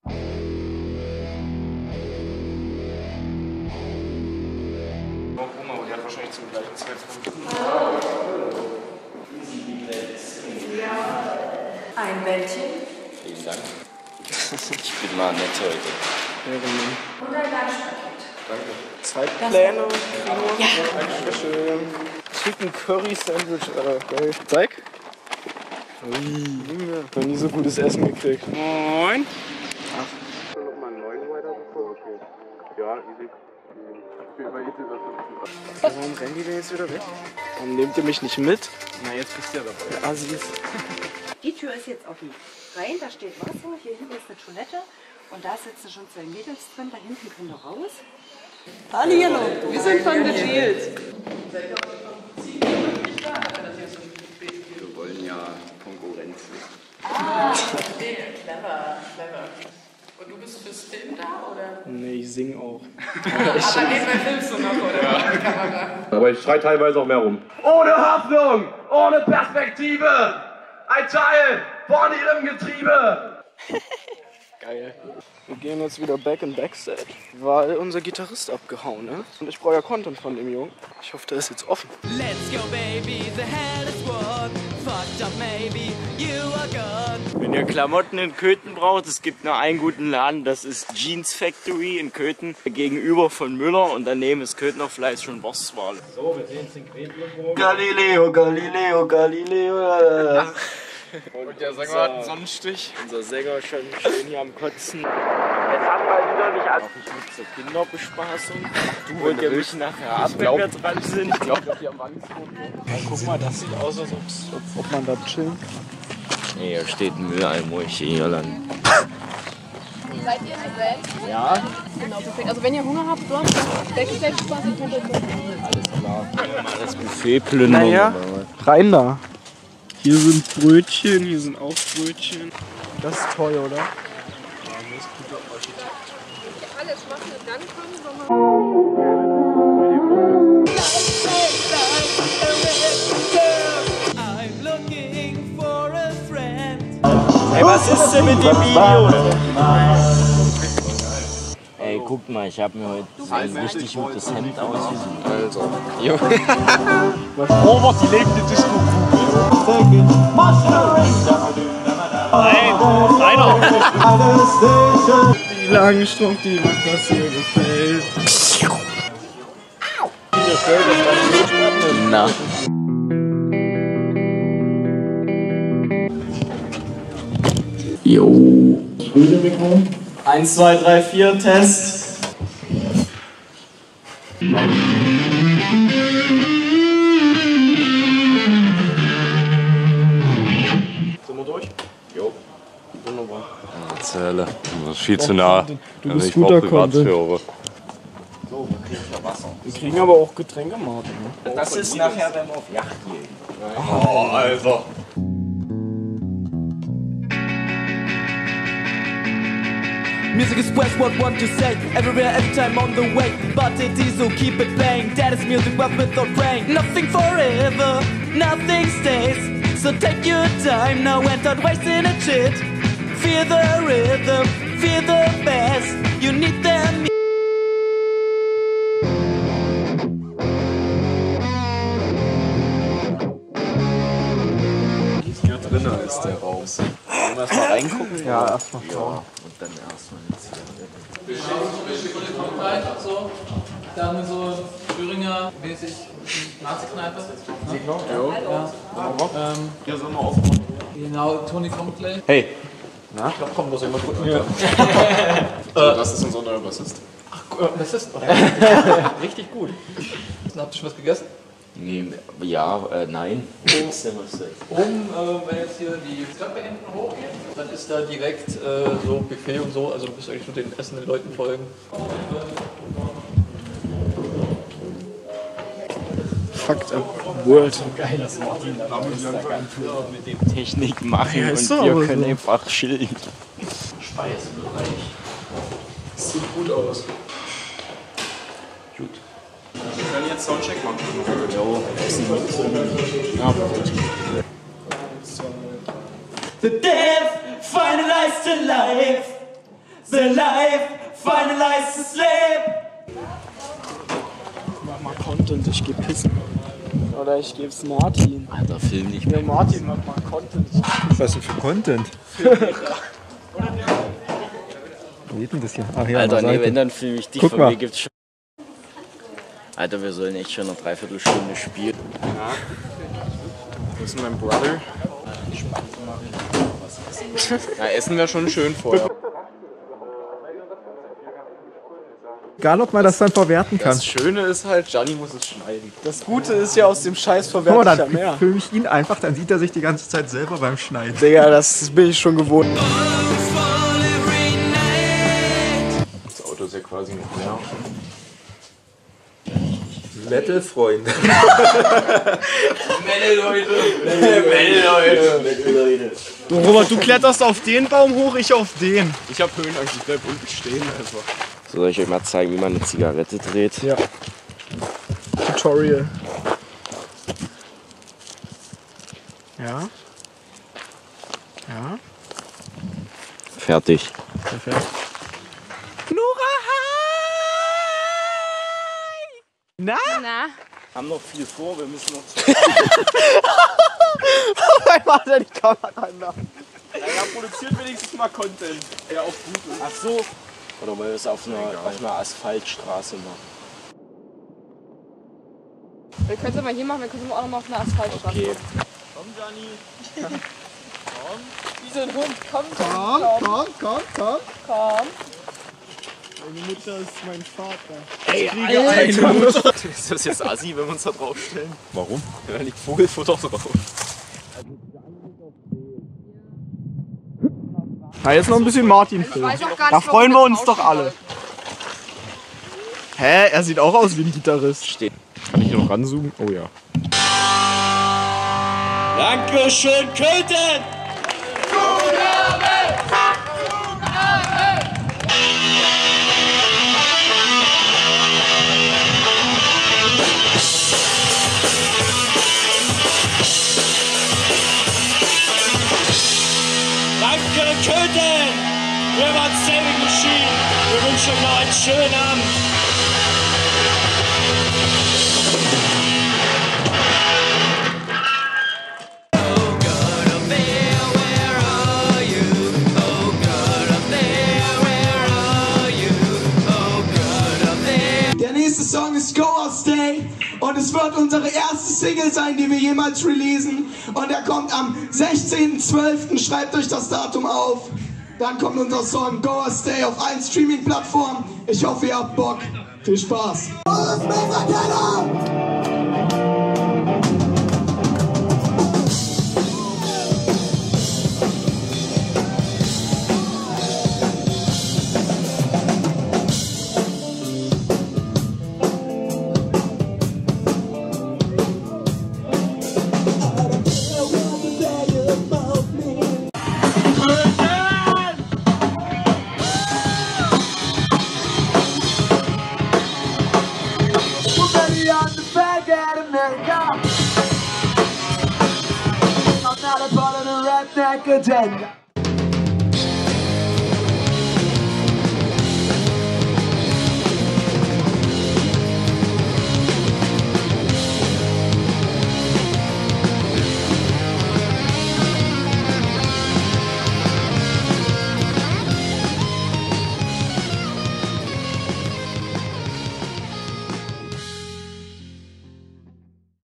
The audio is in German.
Aber die hat wahrscheinlich zum gleichen Zeitpunkt. Ein Bällchen. Vielen Dank. Ich bin mal nett heute. Und ein Lunchpaket. Danke. Zeitpläne. Ja. Dankeschön. Chicken Curry Sandwich, geil. Zeig. Noch nie so gutes Essen gekriegt. Moin. Ach. Noch mal einen neuen weiter bevor? Okay. Ja, easy. Warum rennen die denn jetzt wieder weg? Warum nehmt ihr mich nicht mit? Na, jetzt bist du ja dabei. Assis. Die Tür ist jetzt offen. Rein, da steht Wasser, hier hinten ist eine Toilette und da sitzen schon 2 Mädels drin, da hinten können wir raus. Hallihallo, wir sind von The Shield. Wir wollen ja Konkurrenz. Ah, verstehe. Clever, clever. Und du bist fürs Film da, oder? Nee, ich sing auch. Aber nebenbei filmst du noch, oder? Ja. Die Kamera. Aber ich schrei teilweise auch mehr rum. Ohne Hoffnung, ohne Perspektive, ein Teil von ihrem Getriebe. Geil. Wir gehen jetzt wieder back in Backstage, weil unser Gitarrist abgehauen ist. Und ich brauche ja Content von dem Jungen. Ich hoffe, der ist jetzt offen. Let's go, baby, the hell is one. Fucked up, maybe you are gone. Wenn ihr Klamotten in Köthen braucht, es gibt nur einen guten Laden, das ist Jeans Factory in Köthen, gegenüber von Müller und daneben ist Köthener Fleisch und Wurstwale. So, wir sehen es in Köthen. Galileo, Galileo, Galileo. Und der Sänger hat einen Sonnenstich. Unser Sänger schon schön hier am Kotzen. Jetzt haben wir wieder nicht ab. Ich mit zur Kinderbespaßung. Du holt ihr mich nachher ab, wenn wir dran sind. Ich glaube, die am Wandsfoto. Ja, guck mal, das sieht aus, als ob man da chillen kann. Nee, hier steht ein Mülleimer, ich hier lang. Seid ihr eine Band? Ja? Genau, perfekt. Also wenn ihr Hunger habt, dort Backstage-Spaß, könnt ihr Alles klar. Können wir mal das Buffet plündern? Naja, rein da. Hier sind Brötchen, hier sind auch Brötchen. Das ist toll, oder? Ja, das ist gute Architektur. alles machen und dann kommen, I'm looking for a friend. Ey, was ist denn mit dem Video? Ey, guck mal, ich hab mir heute so ein richtig gutes Hemd ausgesucht. Also. Jo. Robert, die lebende Disco-Kugel. Nein, einer. Die langen Strumpf, die macht das hier gefällt. Na. Jo. 1, 2, 3, 4, Test. Sind wir durch? Jo. Wunderbar. Zähle. Das ist viel zu nah. Du bist ich brauch guter Content. Privatsphäre. So, wir kriegen ja Wasser. Wir kriegen aber auch Getränke, Martin. Ne? Das ist nachher, wenn wir auf Yacht gehen. Oh, Alter. Music is West, what want to say? Everywhere, every time on the way. But it is so keep it playing. That is music, but without rain. Nothing forever, nothing stays. So take your time now and start wasting a shit. Feel the rhythm, feel the bass. You need them. Hier drinnen ist der Raum. Wollen wir erstmal reingucken? Ja, erstmal schauen. Und dann erstmal eine Zigarette. So, dann so Thüringer-mäßig Nazi-Kneipe. Hier sind wir aufgebaut. Genau, Toni kommt gleich. Hey. Na? Ich glaube, komm, muss ich mal gucken. Ja. Das ist unser neuer Bassist. Das ist richtig gut. Habt ihr schon was gegessen? Nee, ja, nein. Oben, wenn jetzt hier die Treppe hinten hochgeht, dann ist da direkt so Buffet und so, also du bist eigentlich nur den essenden Leuten folgen. Fucked up World. Geil, dass Martin da mit dem Technik machen Ja, und ist doch wir aber können so. einfach chillen. Speisebereich. Sieht gut aus. Gut. Wir können jetzt Soundcheck machen. Jo, ja, The death finalized in life. the life, finalize the sleep. Mach mal Content, ich geh pissen. Oder ich geb's Martin. Alter, film nicht Ja, mehr. Martin macht mal Content. Was denn für Content? Wo geht denn das hier? Ach ja, Alter, an der nee, Seite. wenn, dann film ich dich. Guck Von mal. mir gibt's schon. Alter, wir sollen echt schon eine Dreiviertelstunde spielen. Wo ist denn mein Brother? Na, essen wir schon schön vorher. Egal, ob man das dann verwerten kann. Das Schöne ist halt, Gianni muss es schneiden. Das Gute ist ja, aus dem Scheiß Guck verwertet mal, ja dann mehr. filme ich ihn einfach, dann sieht er sich die ganze Zeit selber beim Schneiden. Digga, das bin ich schon gewohnt. Das Auto ist ja quasi noch mehr. Metal-Freunde. Leute. Du, Robert, du kletterst auf den Baum hoch, ich auf den. Ich hab Höhenangst, ich bleib unten stehen einfach. Soll ich euch mal zeigen, wie man eine Zigarette dreht? Ja. Tutorial. Ja. Ja. Fertig. Perfekt. Nora, hi! Na? Na? Haben noch viel vor, wir müssen noch. Einmal hat er die Kamera anmachen. Ja, produziert wenigstens mal Content, der auch gut ist. Ach so. Oder weil wir es auf einer Asphaltstraße machen. Wir können es mal hier machen, wir können es auch noch mal auf einer Asphaltstraße Okay. machen. Komm, Gianni. Wie so ein Hund, komm. Meine Mutter ist mein Vater. Ey, Alter! Ist das jetzt assi, wenn wir uns da draufstellen? Warum? Da liegt Vogelfutter drauf. Na, jetzt noch ein bisschen Martin. Ich weiß auch gar Da nicht, freuen wir warum uns doch alle. Hä? Er sieht auch aus wie ein Gitarrist. Steht. Kann ich hier noch ranzoomen? Oh ja. Dankeschön, Köthen! Danke, Köthen! Wir waren Saving Machine. Wir wünschen euch noch einen schönen Abend. Der nächste Song ist Go or Stay und es wird unsere erste Single sein, die wir jemals releasen. Und er kommt am 16.12. Schreibt euch das Datum auf. Dann kommt unser Song Go or Stay auf allen Streaming-Plattformen. Ich hoffe, ihr habt Bock. Viel Spaß. I'm not a part of the redneck agenda.